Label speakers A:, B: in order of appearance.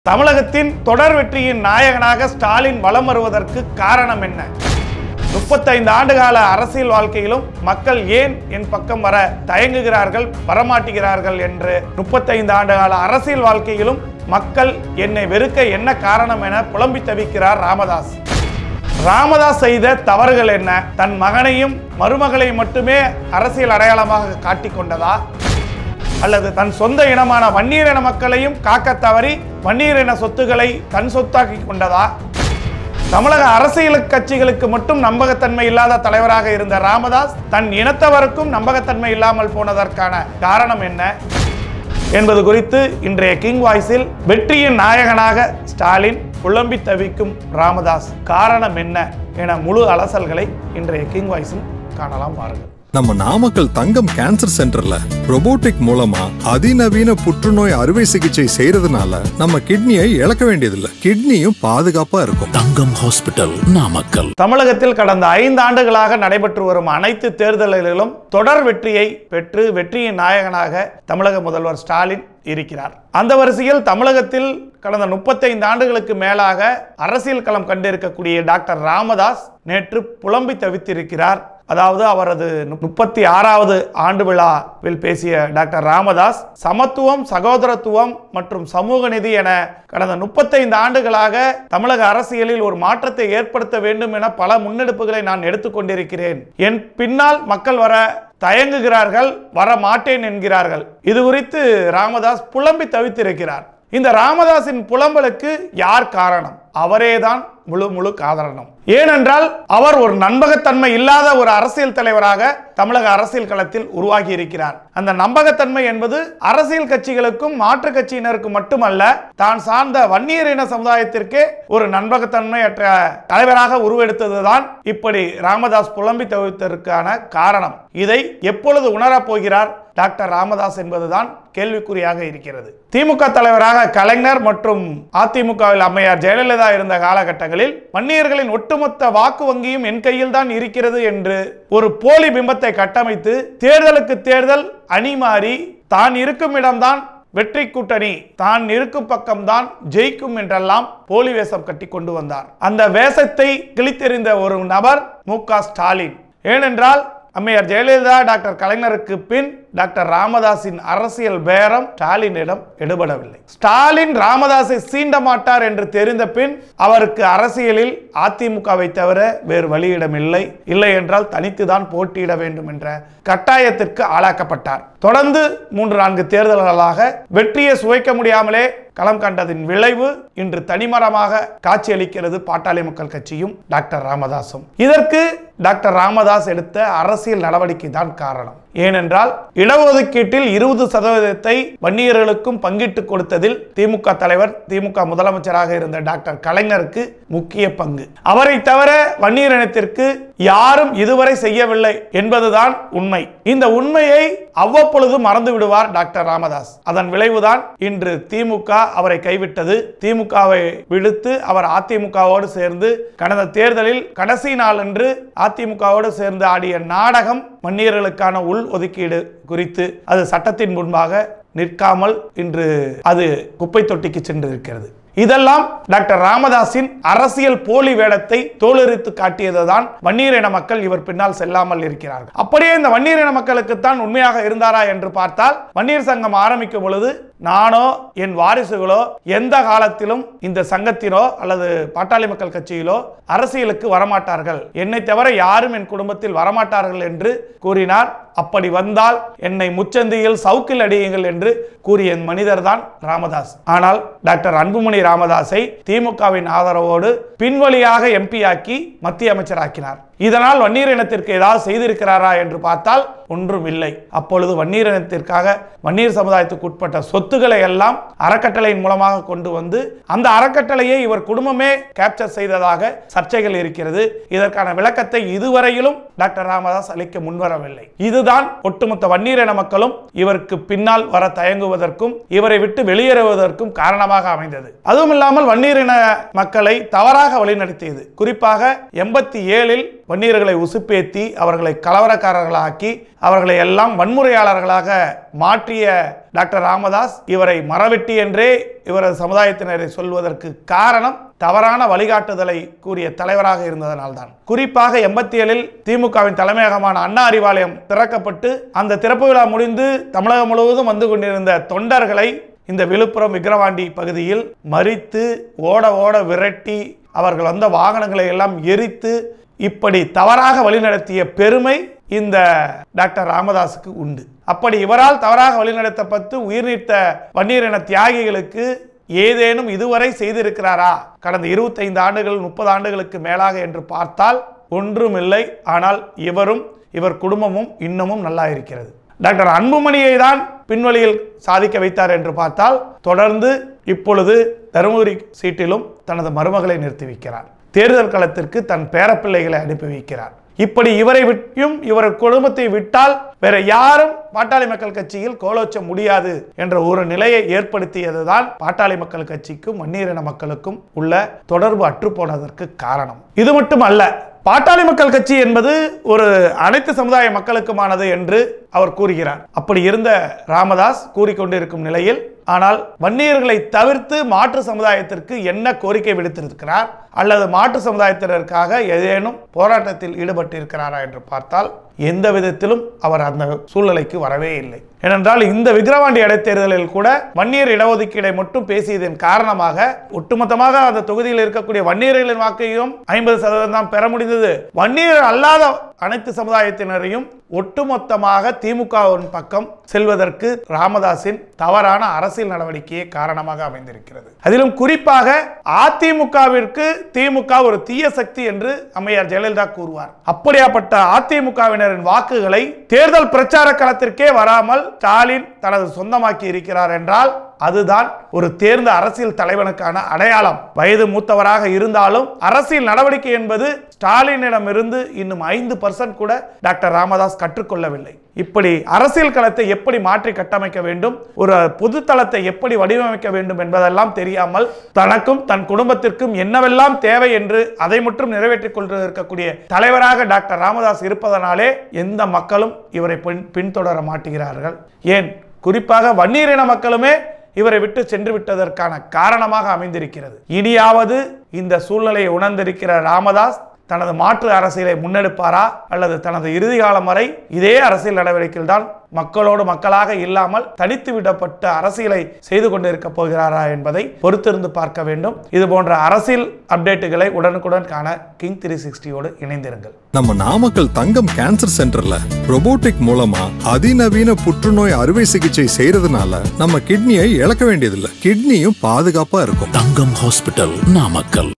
A: தமிழகத்தின் தொடர் வெற்றியின் நாயகனாக ஸ்டாலின் வலம் வருவதற்கு காரணம் என்ன? 35 ஆண்டுகால அரசியல் வாழ்க்கையிலும் மக்கள் ஏன் என் பக்கம் வர தயங்குகிறார்கள், வரமாட்டுகிறார்கள் என்று 35 ஆண்டுகால அரசியல் வாழ்க்கையிலும் மக்கள் என்னை வெறுக்க என்ன காரணம் என புலம்பி தவிக்கிறார் ராமதாஸ். ராமதாஸ் செய்த தவறுகள் என்ன? தன் மகனையும் மருமகளையும் மட்டுமே அரசியல் அடையாளமாக காட்டிக்கொண்டதா, அல்லது தன் சொந்த இனமான வன்னியர் இன மக்களையும் காக்க தவறி வன்னியர் இன சொத்துக்களை தன் சொத்தாக்கி கொண்டதா? தமிழக அரசியல் கட்சிகளுக்கு மட்டும் நம்பகத்தன்மை இல்லாத தலைவராக இருந்த ராமதாஸ் தன் இனத்தவருக்கும் நம்பகத்தன்மை இல்லாமல் போனதற்கான காரணம் என்ன என்பது குறித்து இன்றைய கிங் வாய்ஸில் வெற்றியின் நாயகனாக ஸ்டாலின் புலம்பி தவிக்கும் ராமதாஸ் காரணம் என்ன என முழு அலசல்களை இன்றைய கிங் வாய்ஸில் காணலாம். பாருங்கள்.
B: நம்ம நாமக்கல் தங்கம் கேன்சர் சென்டர்ல ரோபோட்டிக் மூலமா அதிநவீன புற்றுநோய் அறுவை சிகிச்சை செய்யறதுனால நம்ம கிட்னியை இழக்க வேண்டியதில்லை, கிட்னியும் பாதுகாப்பா இருக்கும்.
C: தங்கம் ஹாஸ்பிட்டல், நாமக்கல்.
A: தமிழகத்தில் கடந்த 5 ஆண்டுகளாக நடைபெற்று வரும் அனைத்து தேர்தல்களிலும் தொடர் வெற்றியை பெற்று வெற்றியின் நாயகனாக தமிழக முதல்வர் ஸ்டாலின் இருக்கிறார். அந்த வரிசையில் தமிழகத்தில் கடந்த 35 ஆண்டுகளுக்கு மேலாக அரசியல் களம் கண்டிருக்கக்கூடிய டாக்டர் ராமதாஸ் நேற்று புலம்பி தவித்திருக்கிறார். அதாவது அவரது 36வது ஆண்டு விழாவில் பேசிய டாக்டர் ராமதாஸ் சமத்துவம், சகோதரத்துவம் மற்றும் சமூக நீதி என கடந்த 35 ஆண்டுகளாக தமிழக அரசியலில் ஒரு மாற்றத்தை ஏற்படுத்த வேண்டும் என பல முன்னெடுப்புகளை நான் எடுத்துக்கொண்டிருக்கிறேன். என் பின்னால் மக்கள் வர தயங்குகிறார்கள், வர மாட்டேன் என்கிறார்கள். இது குறித்து ராமதாஸ் புலம்பி தவித்திருக்கிறார். இந்த ராமதாஸின் புலம்பலுக்கு யார் காரணம்? அவரேதான் முழு காரணம். ஏனென்றால் அவர் ஒரு நம்பகத்தன்மை இல்லாத ஒரு அரசியல் தலைவராக தமிழக அரசியல் களத்தில் உருவாகி இருக்கிறார். அந்த நம்பகத்தன்மை என்பது அரசியல் கட்சிகளுக்கும் மாற்று கட்சியினருக்கும் மட்டுமல்ல, தான் சார்ந்த வன்னியர் இன சமுதாயத்திற்கே ஒரு நம்பகத்தன்மையற்ற தலைவராக உருவெடுத்ததுதான் இப்படி ராமதாஸ் புலம்பி தவிர்த்ததற்கான காரணம். இதை எப்பொழுது உணரப் போகிறார் டாக்டர் ராமதாஸ் என்பதுதான் கேள்விக்குறியாக இருக்கிறது. திமுக தலைவராக கலைஞர் மற்றும் அதிமுகவில் அம்மையார் ஜெயலலிதா இருந்த காலகட்டங்களில் வன்னியர்களின் ஒட்டுமொத்த வாக்கு வங்கியும் என் கையில் தான் இருக்கிறது என்று ஒரு போலி பிம்பத்தை கட்டமைத்து தேர்தலுக்கு தேர்தல் அணி மாறி தான் இருக்கும் இடம்தான் வெற்றி கூட்டணி, தான் இருக்கும் பக்கம்தான் ஜெயிக்கும் என்றெல்லாம் போலி வேஷம் கட்டி கொண்டு வந்தார். அந்த வேஷத்தை கிழித்தெறிந்த ஒரு நபர் மு.க. ஸ்டாலின். ஏனென்றால் அம்மையார் ஜெயலலிதா, டாக்டர் கலைஞருக்கு பின் டாக்டர் ராமதாஸின் அரசியல் பேரம் ஸ்டாலினிடம் எடுபடவில்லை. ஸ்டாலின் ராமதாஸை சீண்ட மாட்டார் என்று தெரிந்த பின் அவருக்கு அரசியலில் அதிமுகவை தவிர வேறு வழியிடம் இல்லை என்றால் தனித்துதான் போட்டியிட வேண்டும் என்ற கட்டாயத்திற்கு ஆளாக்கப்பட்டார். தொடர்ந்து 3-4 தேர்தல்களாக வெற்றியை சுவைக்க முடியாமலே களம் கண்டதின் விளைவு இன்று தனிமரமாக காட்சியளிக்கிறது பாட்டாளி மக்கள் கட்சியும் டாக்டர் ராமதாஸும். இதற்கு டாக்டர் ராமதாஸ் எடுத்த அரசியல் நடவடிக்கை தான் காரணம். ஏனென்றால் இடஒதுக்கீட்டில் 20% வன்னியர்களுக்கும் பங்கிட்டு கொடுத்ததில் திமுக தலைவர், திமுக முதலமைச்சராக இருந்த டாக்டர் கலைஞருக்கு முக்கிய பங்கு. அவரை தவிர வன்னியர் இனத்திற்கு யாரும் இதுவரை செய்யவில்லை என்பதுதான் உண்மை. இந்த உண்மையை அவ்வப்பொழுது மறந்து விடுவார் டாக்டர் ராமதாஸ். அதன் விளைவுதான் இன்று திமுக அவரை கைவிட்டது. திமுகவை விடுத்து அவர் அதிமுகவோடு சேர்ந்து கடந்த தேர்தலில் கடைசி நாள் அன்று அதிமுகவோடு சேர்ந்து ஆடிய நாடகம் வன்னியர்களுக்கான உள் ஒதுக்கீடு குறித்து அது சட்டத்தின் முன்பாக நிற்காமல் இன்று அது குப்பை தொட்டிக்கு சென்றிருக்கிறது. இதெல்லாம் டாக்டர் ராமதாஸின் அரசியல் போலி வேடத்தை தோலுரித்து காட்டியதுதான் வன்னியர் இன மக்கள் இவர் பின்னால் செல்லாமல் இருக்கிறார்கள். அப்படியே இந்த வன்னியர் இன மக்களுக்குத்தான் உண்மையாக இருந்தாரா என்று பார்த்தால், வன்னியர் சங்கம் ஆரம்பிக்கும் பொழுது நானோ என் வாரிசுகளோ எந்த காலத்திலும் இந்த சங்கத்திலோ அல்லது பாட்டாளி மக்கள் கட்சியிலோ அரசியலுக்கு வரமாட்டார்கள், என்னை தவிர யாரும் என் குடும்பத்தில் வரமாட்டார்கள் என்று கூறினார். அப்படி வந்தால் என்னை முச்சந்தியில் சவுக்கில் அடியுங்கள் என்று கூறிய மனிதர் தான் ராமதாஸ். ஆனால் டாக்டர் அன்புமணி ராமதாஸை திமுகவின் ஆதரவோடு பின்வழியாக எம்பி ஆக்கி மத்திய அமைச்சராக்கினார். இதனால் வன்னியர் இனத்திற்கு ஏதாவது செய்திருக்கிறாரா என்று பார்த்தால் ஒன்றும் இல்லை. அப்பொழுது வன்னியர் இனத்திற்காக வன்னியர் சமுதாயத்துக்கு உட்பட்ட சொத்துக்களை எல்லாம் அறக்கட்டளையின் மூலமாக கொண்டு வந்து அந்த அறக்கட்டளையை இவர் குடும்பமே கேப்சர் செய்ததாக சர்ச்சைகள் இருக்கிறது. இதற்கான விளக்கத்தை இதுவரையிலும் டாக்டர் ராமதாஸ் அளிக்க முன்வரவில்லை. இதுதான் ஒட்டுமொத்த வன்னியர் இன மக்களும் இவருக்கு பின்னால் வர தயங்குவதற்கும் இவரை விட்டு வெளியேறுவதற்கும் காரணமாக அமைந்தது. அதுவும் இல்லாமல் வன்னியர் இன மக்களை தவறாக வழிநடத்தியது. குறிப்பாக 87இல் வன்னியர்களை உசுப்பேத்தி அவர்களை கலவரக்காரர்களாக்கி அவர்களை எல்லாம் வன்முறையாளர்களாக மாற்றிய டாக்டர் ராமதாஸ் இவரை மரவெட்டி என்றே இவரது சமுதாயத்தினரை சொல்வதற்கு காரணம் தவறான வழிகாட்டுதலை கூறிய தலைவராக இருந்ததனால்தான். குறிப்பாக 87இல் திமுகவின் தலைமையகமான அண்ணா அறிவாலயம் திறக்கப்பட்டு அந்த திறப்பு விழா முடிந்து தமிழகம் முழுவதும் வந்து கொண்டிருந்த தொண்டர்களை இந்த விழுப்புரம் விக்கிரவாண்டி பகுதியில் மறித்து ஓட ஓட விரட்டி அவர்கள் வந்த வாகனங்களை எல்லாம் எரித்து இப்படி தவறாக வழிநடத்திய பெருமை இந்த டாக்டர் ராமதாஸுக்கு உண்டு. அப்படி இவரால் தவறாக வழிநடத்தப்பட்டு உயிர் நீத்த வன்னியர் இன தியாகிகளுக்கு ஏதேனும் இதுவரை செய்திருக்கிறாரா கடந்த 25 ஆண்டுகள் 30 ஆண்டுகளுக்கு மேலாக என்று பார்த்தால் ஒன்றுமில்லை. ஆனால் இவரும் இவர் குடும்பமும் இன்னமும் நல்லா இருக்கிறது. டாக்டர் அன்புமணியை தான் பின்வழியில் சாதிக்க வைத்தார் என்று பார்த்தால் தொடர்ந்து இப்பொழுது தருமபுரி சீட்டிலும் தனது மருமகளை நிறுத்தி வைக்கிறார். தேர்தல் களத்திற்கு தன் பேரப்பிள்ளைகளை அனுப்பி வைக்கிறார். இப்படி இவரை விட்டும் இவர் குடும்பத்தை விட்டால் வேற யாரும் பாட்டாளி மக்கள் கட்சியில் கோலோச்ச முடியாது என்ற ஒரு நிலையை ஏற்படுத்தியதுதான் பாட்டாளி மக்கள் கட்சிக்கும் வன்னியர் இன மக்களுக்கும் உள்ள தொடர்பு அற்றுப்போனதற்கு காரணம். இது மட்டும் அல்ல, பாட்டாளி மக்கள் கட்சி என்பது ஒரு அனைத்து சமுதாய மக்களுக்குமானது என்று அவர் கூறுகிறார். அப்படி இருந்த ராமதாஸ் கூறிக்கொண்டிருக்கும் நிலையில் ஆனால் வன்னியர்களை தவிர்த்து மாற்று சமுதாயத்திற்கு என்ன கோரிக்கை விடுத்திருக்கிறார் அல்லது மாற்று சமுதாயத்தினருக்காக ஏதேனும் போராட்டத்தில் ஈடுபட்டிருக்கிறாரா என்று பார்த்தால் எந்த விதத்திலும் அவர் அந்த சூழ்நிலைக்கு வரவே இல்லை. ஏனென்றால் இந்த விக்கிரவாண்டி இடைத்தேர்தலில் கூட வன்னியர் இடஒதுக்கீடை மட்டும் பேசியதன் காரணமாக ஒட்டுமொத்தமாக அந்த தொகுதியில் இருக்கக்கூடிய வன்னியர்களின் வாக்கையும் 50% பெற முடிந்தது. வன்னியர் அல்லாத அனைத்து சமுதாயத்தினரையும் ஒட்டுமொத்தமாக திமுகவின் பக்கம் செல்வதற்கு ராமதாஸின் தவறான அரசியல் நடவடிக்கையே காரணமாக அமைந்திருக்கிறது. அதிலும் குறிப்பாக அதிமுகவிற்கு திமுக ஒரு தீய சக்தி என்று அம்மையார் ஜெயலலிதா கூறுவார். அப்படியாப்பட்ட அதிமுகவினரின் வாக்குகளை தேர்தல் பிரச்சார களத்திற்கே வராமல் ஸ்டாலின் தனது சொந்தமாக்கி இருக்கிறார் என்றால் அதுதான் ஒரு தேர்ந்த அரசியல் தலைவனுக்கான அடையாளம். வயது மூத்தவராக இருந்தாலும் அரசியல் நடவடிக்கை என்பது ஸ்டாலினிடமிருந்து இன்னும் 5% கூட டாக்டர் ராமதாஸ் கற்றுக்கொள்ளவில்லை. இப்படி அரசியல் களத்தை எப்படி மாற்றி கட்டமைக்க வேண்டும், ஒரு பொது தளத்தை எப்படி வடிவமைக்க வேண்டும் என்பதெல்லாம் தெரியாமல் தனக்கும் தன் குடும்பத்திற்கும் என்னவெல்லாம் தேவை என்று அதை மட்டும் நிறைவேற்றிக் கொண்டிருக்கக்கூடிய தலைவராக டாக்டர் ராமதாஸ் இருப்பதனாலே எந்த மக்களும் இவரை பின்தொடர மாட்டுகிறார்கள். ஏன் குறிப்பாக வன்னியர் இன மக்களுமே இவரை விட்டு சென்று விட்டதற்கான காரணமாக அமைந்திருக்கிறது. இனியாவது இந்த சூழ்நிலையை உணர்ந்திருக்கிற ராமதாஸ் தனது மாற்று அரசியலை முன்னெடுப்பாரா அல்லது தனது இறுதி காலம் வரை இதே அரசியல் நடவடிக்கையில் தான் மக்களோடு மக்களாக இல்லாமல் தனித்து விடப்பட்ட அரசியலை செய்து கொண்டிருக்க போகிறாரா என்பதை பொறுத்திருந்து பார்க்க வேண்டும். இது போன்ற அரசியல் அப்டேட்டுகளை உடனுக்குடன் காண கிங் 360ோடு இணைந்திருங்கள்.
B: நம்ம நாமக்கல் தங்கம் கேன்சர் சென்டர்ல ரோபோட்டிக் மூலமா அதிநவீன புற்றுநோய் அறுவை சிகிச்சை செய்யறதுனால நம்ம கிட்னியை இழக்க வேண்டியதில்லை. கிட்னியும் பாதுகாப்பா இருக்கும்.
C: தங்கம் ஹாஸ்பிட்டல், நாமக்கல்.